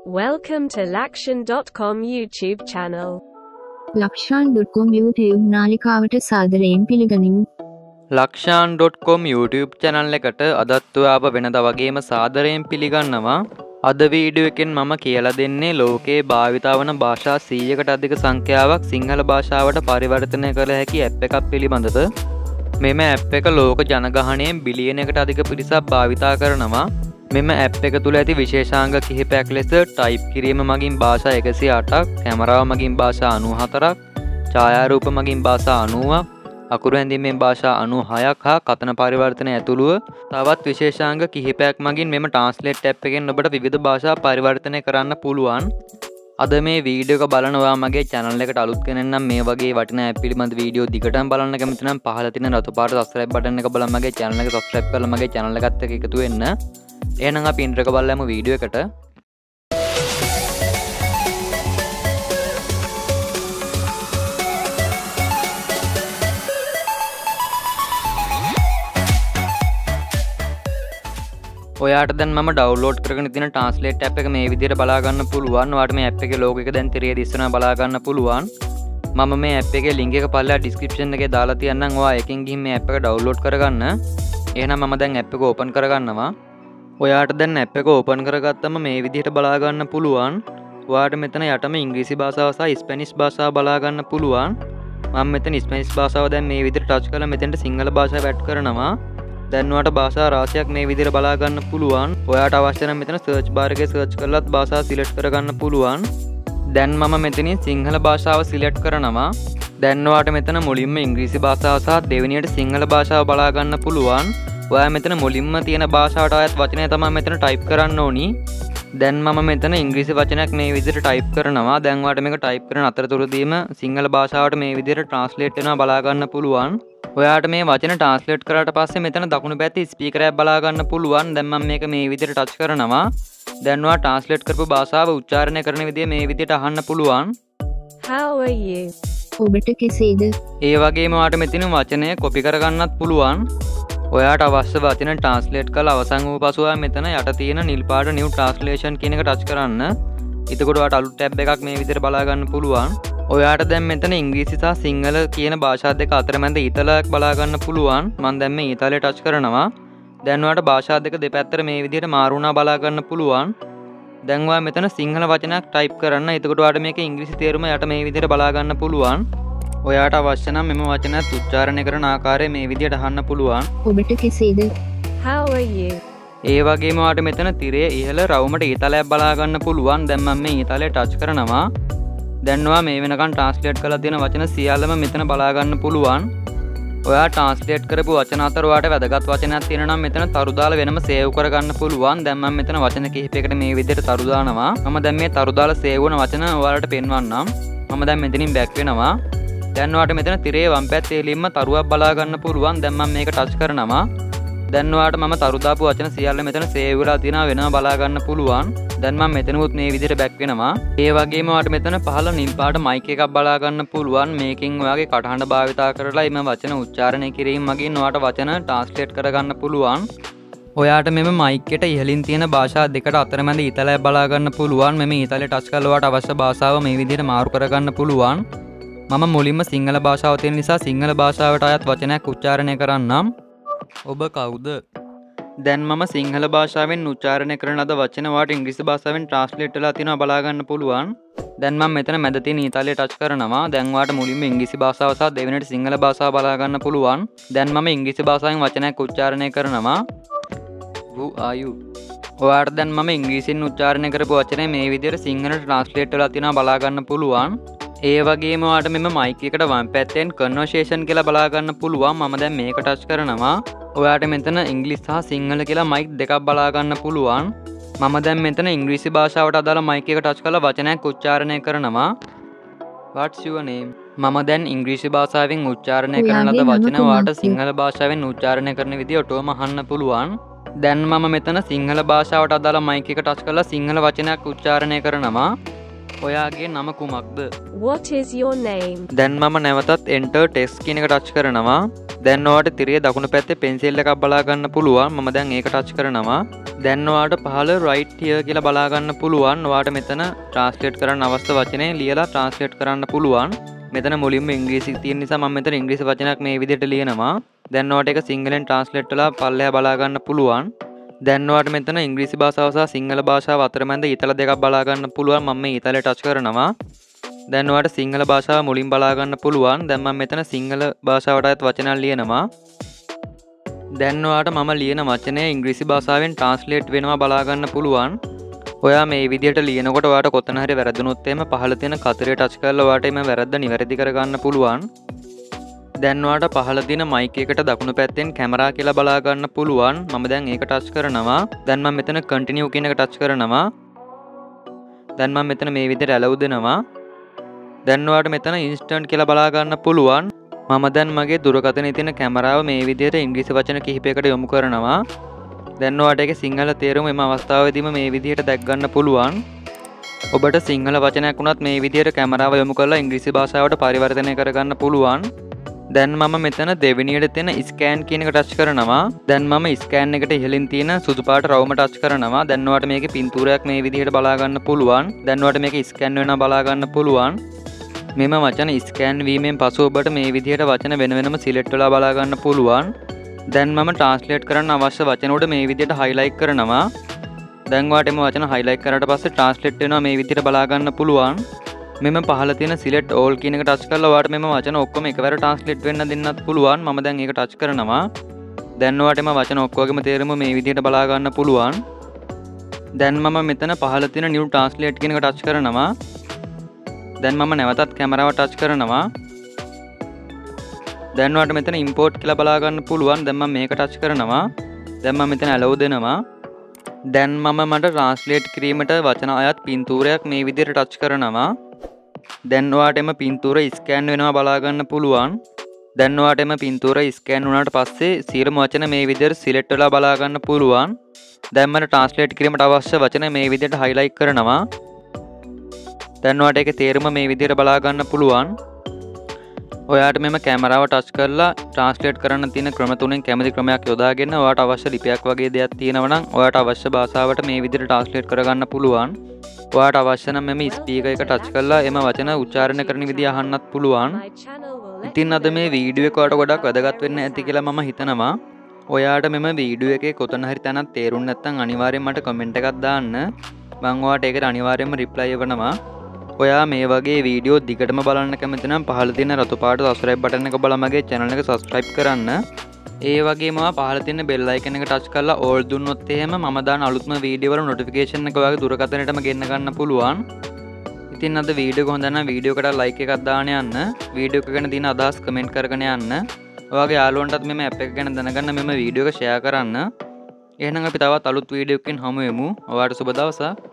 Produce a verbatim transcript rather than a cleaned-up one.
Welcome to Lakshan dot com YouTube channel. Lakshan dot com YouTube නාලිකාවට සාදරයෙන් පිළිගනිමු. Lakshan dot com YouTube channel එකට අදත් ඔයාව වෙනදා වගේම සාදරයෙන් පිළිගන්නවා. අද වීඩියෝ එකෙන් මම කියලා දෙන්නේ ලෝකේ භාවිත වන භාෂා සීයකට අධික සංඛ්‍යාවක් සිංහල භාෂාවට පරිවර්තනය කළ හැකි ඇප් එකක් පිළිබඳව. මෙම ඇප් එක ලෝක ජනගහනයෙන් බිලියනයකට අධික පිරිසක් භාවිතා කරනවා. මෙම ඇප් එක තුළ ඇති විශේෂාංග කිහිපයක් ලෙස ටයිප් කිරීම මගින් භාෂා එකසිය අටක්, කැමරාව මගින් භාෂා අනූ හතරක්, ඡායාරූප මගින් භාෂා අනූවක්, අකුරු ඇඳීමෙන් භාෂා අනූ හයක් හා කතන පරිවර්තන ඇතුළුව තවත් විශේෂාංග කිහිපයක් මගින් මෙම ට්‍රාන්ස්ලේට් ඇප් එකෙන් ඔබට විවිධ භාෂා පරිවර්තනය කරන්න පුළුවන්. අද මේ වීඩියෝ එක බලන ඔයා මගේ channel එකට අලුත් කෙනෙක් නම් මේ වගේ වටිනා ඇප් පිළිබඳ වීඩියෝ දිගටම බලන්න කැමති නම් පහළ තියෙන රතු පාට subscribe button එක බලලා මගේ channel එක subscribe කරලා මගේ channel එකත් එක්ක එකතු වෙන්න. එහෙනම් අපි ඉන්ට්‍රෝ එක බලමු වීඩියෝ එකට. ඔයාට දැන් මම ඩවුන්ලෝඩ් කරගෙන තියෙන ට්‍රාන්ස්ලේට් ඇප් එක මේ විදිහට බලා ගන්න පුළුවන්. ඔයාට මේ ඇප් එකේ ලෝගෝ එක දැන් තිරේ දිස්සනවා බලා ගන්න පුළුවන්. මම මේ ඇප් එකේ link එක පල්ලෙහා description එකේ දාලා තියන්නම්. ඔයා එකෙන් ගිහින් මේ ඇප් එක ඩවුන්ලෝඩ් කරගන්න. එහෙනම් මම දැන් ඇප් එක ඕපන් කරගන්නවා. ඔයාට දැන් ඇප් එක ඕපන් කරගත්තම මේ විදිහට බලා ගන්න පුළුවන්. ඔයාට මෙතන යටම ඉංග්‍රීසි භාෂාව සහ ස්පැනිෂ් භාෂාව බලා ගන්න පුළුවන්. මම මෙතන ස්පැනිෂ් භාෂාව දැන් මේ විදිහට ටච් කරලා මෙතෙන්ට සිංහල භාෂාව ඇඩ් කරනවා. දැන් ඔයාට භාෂා රාශියක් මේ විදිහට බලා ගන්න පුළුවන්. ඔයාට අවශ්‍ය නම් මෙතන සර්ච් බාර් එකේ සර්ච් කරලත් භාෂා සිලෙක්ට් කරගන්න පුළුවන්. දැන් මම මෙතනින් සිංහල භාෂාව සිලෙක්ට් කරනවා. දැන් ඔයාට මෙතන මුලින්ම ඉංග්‍රීසි භාෂාව සහ දෙවෙනියට සිංහල භාෂාව බලා ගන්න පුළුවන්. ඔයා මෙතන මුලින්ම තියෙන භාෂාවට අයත් වචනය තමයි මෙතන ටයිප් කරන්න ඕනි. දැන් මම මෙතන ඉංග්‍රීසි වචනයක් මේ විදිහට ටයිප් කරනවා. දැන් ඔයාට මේක ටයිප් කරන අතරතුරදීම සිංහල භාෂාවට මේ විදිහට ට්‍රාන්ස්ලේට් වෙනවා බලා ගන්න පුළුවන්. ඔයාට මේ වචන ට්‍රාන්ස්ලේට් කරාට පස්සේ මෙතන දකුණු පැත්තේ ස්පීකර් එකක් බලා ගන්න පුළුවන්. දැන් මම මේක මේ විදිහට ටච් කරනවා. දැන් ඔයා ට්‍රාන්ස්ලේට් කරපු භාෂාව උච්චාරණය කරන විදිය මේ විදිහට අහන්න පුළුවන්. How are you? ඔබට කෙසේද? ඒ වගේම ඔයාට මෙතන වචනය කොපි කරගන්නත් පුළුවන්. ඔයාට අවශ්‍ය වචන ට්‍රාන්ස්ලේට් කරලා අවසන් වූ පසු ඔයා මෙතන යට තියෙන නිල් පාට new translation කියන එක ටච් කරන්න. එතකොට ඔයාට අලුත් ටැබ් එකක් මේ විදිහට බලා ගන්න පුළුවන්. ඔයාට දැන් මෙතන ඉංග්‍රීසි සහ සිංහල කියන භාෂා දෙක අතරමැද ඊතලයක් බලා ගන්න පුළුවන්. මම දැන් මේ ඊතලය ටච් කරනවා. දැන් ඔයාට භාෂා දෙක දෙපැත්තට මේ විදිහට මාරු වුණා බලා ගන්න පුළුවන්. දැන් ඔයා මෙතන සිංහල වචනයක් ටයිප් කරන්න. එතකොට ඔයාට මේක ඉංග්‍රීසි තේරුම යට මේ විදිහට බලා ගන්න පුළුවන්. ඔයාට අවශ්‍ය නම් මෙම වචනයත් උච්චාරණය කරන ආකාරය මේ විදිහට අහන්න පුළුවන්. ඔබට කෙසේද? How are you? ඒ වගේම ඔයාට මෙතන තිරයේ ඉහළ රවුමට ඊතලයක් බලා ගන්න පුළුවන්. දැන් මම මේ ඊතලය ටච් කරනවා. දැන් ඔයා මේ වෙනකන් ට්‍රාන්ස්ලේට් කරලා තියෙන වචන සියල්ලම මෙතන බලා ගන්න පුළුවන්. ඔයා ට්‍රාන්ස්ලේට් කරපු වචන අතර ඔයාට වැදගත් වචනයක් තියෙනවා නම් මෙතන තරු දාලා වෙනම සේව් කරගන්න පුළුවන්. දැන් මම මෙතන වචන කිහිපයකට මේ විදිහට තරු දානවා. මම දැන් මේ තරු දාලා සේව් වුණ වචන ඔයාලට පෙන්වන්නම්. මම දැන් මෙතනින් බැක් වෙනවා. දැන් ඔයාට මෙතන තිරේ වම් පැත්තේ එළින්ම තරුවක් බලා ගන්න පුළුවන්. දැන් මම මේක ටච් කරනවා. දැන් ඔයාට මම තරු දාපු වචන සියල්ල මෙතන සේව් වෙලා තියෙනවා වෙනම බලා ගන්න පුළුවන්. දැන් මම මෙතනමුත් මේ විදිහට බැක් වෙනවා. ඒ වගේම ඔයාට මෙතන පහළ නිල් පාට මයික් එකක් බලා ගන්න පුළුවන්. මේකෙන් ඔයාගේ කටහඬ භාවිතා කරලා මේ වචන උච්චාරණය කිරීම මගින් ඔයාට වචන ට්‍රාන්ස්ලේට් කරගන්න පුළුවන්. ඔයාට මෙම මයික් එකට ඉහළින් තියෙන භාෂා දෙකට අතරමැද ඊතලයක් බලා ගන්න පුළුවන්. මෙම ඊතලය ටච් කරලා ඔයාට අවශ්‍ය භාෂාව මේ විදිහට මාරු කරගන්න පුළුවන්. මම මුලින්ම සිංහල භාෂාව තියෙන නිසා සිංහල භාෂාවට අයත් වචනයක් උච්චාරණය කරන්නම්. ඔබ කවුද? දැන් මම සිංහල භාෂාවෙන් උච්චාරණය කරන ලද වචන වාට ඉංග්‍රීසි භාෂාවෙන් ට්‍රාන්ස්ලේට් වෙලා තියෙනවා බලා ගන්න පුළුවන්. දැන් මම මෙතන මැද තියෙන ඊතලය ටච් කරනවා. දැන් වාට මුලින්ම ඉංග්‍රීසි භාෂාව සහ දෙවෙනියට සිංහල භාෂාව බලා ගන්න පුළුවන්. දැන් මම ඉංග්‍රීසි භාෂාවෙන් වචනයක් උච්චාරණය කරනවා. Who are you? ඔයාට දැන් මම ඉංග්‍රීසියෙන් උච්චාරණය කරපු වචනේ මේ විදිහට සිංහලට ට්‍රාන්ස්ලේට් වෙලා තියෙනවා බලා ගන්න පුළුවන්. ඒ වගේම ඔයාට මෙම මයික් එකට වම් පැත්තෙන් කන්වර්සේෂන් කියලා බලා ගන්න පුළුවන්. මම දැන් මේක ටච් කරනවා. ඔයාට මෙතන ඉංග්‍රීසි සහ සිංහල කියලා මයික් දෙකක් බලා ගන්න පුළුවන්. මම දැන් මෙතන ඉංග්‍රීසි භාෂාවට අදාළ මයික් එක ටච් කරලා වචනයක් උච්චාරණය කරනවා. What's your name? මම දැන් ඉංග්‍රීසි භාෂාවෙන් උච්චාරණය කරන ලද වචන ඔයාට සිංහල භාෂාවෙන් උච්චාරණය කරන විදිය ඔටෝම අහන්න පුළුවන්. දැන් මම මෙතන සිංහල භාෂාවට අදාළ මයික් එක ටච් කරලා සිංහල වචනයක් උච්චාරණය කරනවා. ඔයාගේ නම කුමක්ද? What is your name? දැන් මම නැවතත් enter text කියන එක ටච් කරනවා. දැන් ඔයාලට තිරේ දකුණු පැත්තේ පෙන්සිල් එකක් බලා ගන්න පුළුවන්. මම දැන් ඒක ටච් කරනවා. දැන් ඔයාලට පහළ right here කියලා බලා ගන්න පුළුවන්. ඔයාලට මෙතන translate කරන්න අවශ්‍ය වචනේ ලියලා translate කරන්න පුළුවන්. මෙතන මුලින්ම ඉංග්‍රීසි තියෙන නිසා මම මෙතන ඉංග්‍රීසි වචනයක් මේ විදිහට ලියනවා. දැන් ඔයාලට ඒක සිංහලෙන් translate වෙලා පල්ලෙහා බලා ගන්න පුළුවන්. දැන් ඔයාලට මෙතන ඉංග්‍රීසි භාෂාව සහ සිංහල භාෂාව අතරමැද ඊතල දෙකක් බලා ගන්න පුළුවන්. මම මේ ඊතලේ ටච් කරනවා. දැන් ඔයාලට සිංහල භාෂාව මුලින් බලා ගන්න පුළුවන්. දැන් මම මෙතන සිංහල භාෂාවට අයත් වචනක් ලියනවා. දැන් ඔයාලට මම ලියන වචනය ඉංග්‍රීසි භාෂාවෙන් translate වෙනවා බලා ගන්න පුළුවන්. ඔයා මේ විදිහට ලියනකොට ඔයාලට කොතන හරි වැරදුනොත් එහෙම පහළ තියෙන කතරේ ටච් කරලා ඔයාලට එimhe වැරද්ද නිවැරදි කර ගන්න පුළුවන්. දැන් ඔයාලට පහළ තියෙන මයික් එකට දකුණු පැත්තෙන් කැමරා කියලා බලා ගන්න පුළුවන්. මම දැන් ඒක ටච් කරනවා. දැන් මම මෙතන continue කියන එක ටච් කරනවා. දැන් මම මෙතන මේ විදිහට allow දෙනවා. දැන් ඔයාලට මෙතන instant කියලා බලා ගන්න පුළුවන්. මම දැන් මගේ දුරකථනයේ තියෙන කැමරාව මේ විදිහට ඉංග්‍රීසි වචන කිහිපයකට යොමු කරනවා. දැන් ඔයාලට ඒකේ සිංහල තේරුම එම අවස්ථාවේදීම මේ විදිහට දැක් ගන්න පුළුවන්. ඔබට සිංහල වචනයක් වුණත් මේ විදිහට කැමරාව යොමු කරලා ඉංග්‍රීසි භාෂාවට පරිවර්තනය කරගන්න පුළුවන්. දැන් මම මෙතන දෙවෙනියට තියෙන ස්කෑන් කියන එක ටච් කරනවා. දැන් මම ස්කෑන් එකට ඉහළින් තියෙන සුදු පාට රවුම ටච් කරනවා. දැන් ඔයාලට මේකේ පින්තූරයක් මේ විදිහට බලා ගන්න පුළුවන්. දැන් ඔයාලට මේක ස්කෑන් වෙනවා බලා ගන්න පුළුවන්. මෙම වචන ස්කෑන් වීමෙන් පසු ඔබට මේ විදිහට වචන වෙන වෙනම සිලෙක්ට් වෙලා බලා ගන්න පුළුවන්. දැන් මම ට්‍රාන්ස්ලේට් කරන්න අවශ්‍ය වචන උඩ මේ විදිහට highlight කරනවා. දැන් ඔයාලට මේ වචන highlight කරාට පස්සේ translate වෙනවා මේ විදිහට බලා ගන්න පුළුවන්. මෙම පහළ තියෙන select all කියන එක touch කරලා ඔයාලට මෙම වචන ඔක්කොම එකවර translate වෙන්න දෙන්නත් පුළුවන්. මම දැන් ඒක touch කරනවා. දැන් ඔයාලට මේ වචන ඔක්කොගේම තේරුම මේ විදිහට බලා ගන්න පුළුවන්. දැන් මම මෙතන පහළ තියෙන new translate කියන එක touch කරනවා. දැන් මම නැවතත් කැමරාව touch කරනවා. දැන් ඔයාලට මෙතන import කියලා බලා ගන්න පුළුවන්. දැන් මම මේක touch කරනවා. දැන් මම මෙතන allow දෙනවා. දැන් මම මට translate කිරීමට වචන අයත් පින්තූරයක් මේ විදිහට touch කරනවා. දැන් ඔයාලට එම පින්තූර ස්කෑන් වෙනවා බලා ගන්න පුළුවන්. දැන් ඔයාලට එම පින්තූර ස්කෑන් වුණාට පස්සේ සියලුම වචන මේ විදිහට සිලෙක්ට් වෙලා බලා ගන්න පුළුවන්. දැන් මට translate කිරීමට අවශ්‍ය වචන මේ විදිහට highlight කරනවා. දැන් ඔයාලට ඒකේ තේරුම මේ විදිහට බලා ගන්න පුළුවන්. ඔයාලට මෙම කැමරාව ටච් කරලා translate කරන්න තියෙන ක්‍රම තුනෙන් කැමති ක්‍රමයක් යොදාගෙන ඔයාලට අවශ්‍ය ලිපියක් වගේ දෙයක් තියෙනවා නම් ඔයාලට අවශ්‍ය භාෂාවට මේ විදිහට translate කරගන්න පුළුවන්. ඔයාලට අවශ්‍ය නම් මෙම ස්පීකර් එක ටච් කරලා එම වචන උච්චාරණය කරන විදිය අහන්නත් පුළුවන්. ඉතින් අද මේ වීඩියෝ එක ඔයාලට ගොඩක් වැදගත් වෙන්න ඇති කියලා මම හිතනවා. ඔයාලට මෙම වීඩියෝ එකේ කොතන හරි තැනක් තේරුම් නැත්නම් අනිවාර්යෙන් මට කමෙන්ට් එකක් දාන්න. මම ඔයාලට ඒකට අනිවාර්යෙන්ම රිප්ලයි එවනවා. ඔයා මේ වගේ වීඩියෝ දිගටම බලන්න කැමති නම් පහළ තියෙන රතු පාට subscribe button එක බලලා මගේ channel එක subscribe කරන්න. ඒ වගේම පහළ තියෙන bell icon එක touch කරලා all දුන්නොත් එහෙම මම දාන අලුත්ම වීඩියෝ වල notification එක ඔයාගේ දුරකථනයටම ගෙන්න ගන්න පුළුවන්. ඉතින් අද වීඩියෝ එක හොඳ නම් වීඩියෝ එකට like එකක් දාන්න යන්න. වීඩියෝ එක ගැන තියෙන අදහස් comment කරගෙන යන්න. ඔයාගේ යාළුවන්ටත් මෙම app එක ගැන දැනගන්න මෙම වීඩියෝ එක share කරන්න. එහෙනම් අපි තවත් අලුත් වීඩියෝ එකකින් හමු වෙමු. ඔයාලට සුබ දවසක්.